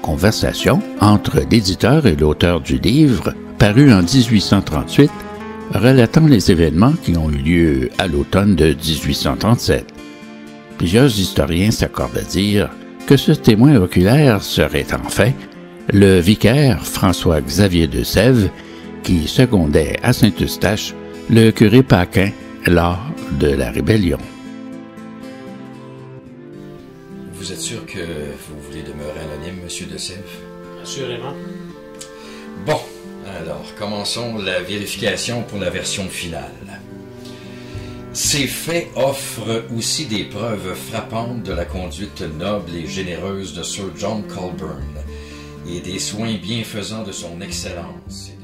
conversation entre l'éditeur et l'auteur du livre, paru en 1838, relatant les événements qui ont eu lieu à l'automne de 1837. Plusieurs historiens s'accordent à dire que ce témoin oculaire serait en fait le vicaire François-Xavier de Sèvres qui secondait à Saint-Eustache le curé Paquin lors de la rébellion. Vous êtes sûr que vous voulez demeurer anonyme, Monsieur de Sèvres? Assurément. Bon, alors, commençons la vérification pour la version finale. Ces faits offrent aussi des preuves frappantes de la conduite noble et généreuse de Sir John Colborne et des soins bienfaisants de son Excellence.